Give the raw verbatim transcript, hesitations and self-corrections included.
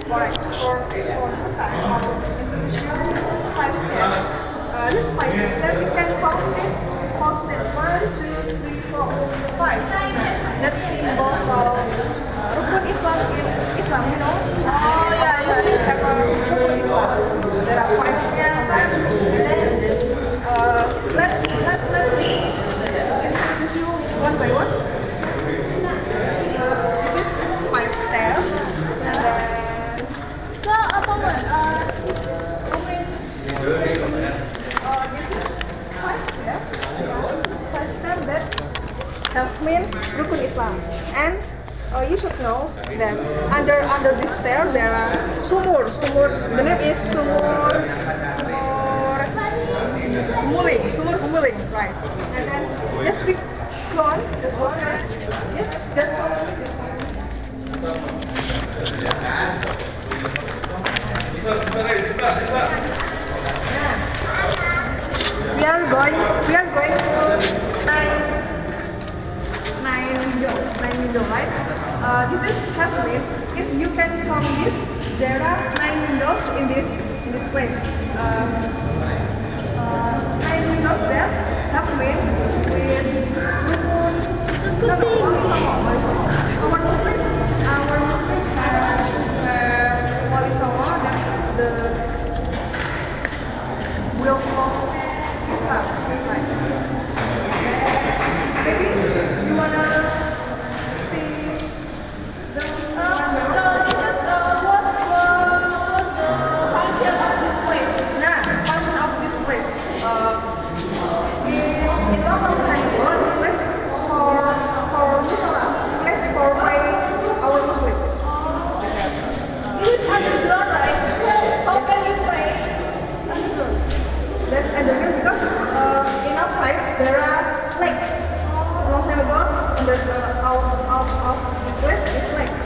Alright, for, for first time, our introduction, five steps. Uh, this five steps, you can count it, count step one, two, three, four, five. That's symbols of uh, Rukun Islam in Islam, you know? Oh, yeah, yeah, yeah. Have a Rukun Islam. There are five steps, right? Then, uh, let, let, let me introduce you one by one. Five steps, and then So, apa man? Uh, uh, this is five steps, five steps that have mean Rukun Islam. And uh, you should know that under under this stair there are sumur. Sumur. The name is sumur. Sumur Umuling. Sumur Umuling, right? And then just we go on. Just go on. Yes, just go on. We are going. We are going to nine, nine windows. Nine windows, right? Uh, this is happening. If you can count this, there are nine windows in this in this place. Uh, uh, nine windows there happening with rukun. No, no, wali songo. Our Muslim, our Muslim have uh, wali songo that the will of Islam, right? Maybe you wanna see the one by one? what's the function of this place? Nah, function of this place. Uh, in in local Thailand, this place for for Muslim, place for my our Muslim. It is underground, right? How can we pray underground? That's underground because uh, in outside there are lakes. Long time ago, under the out out of this place is lake.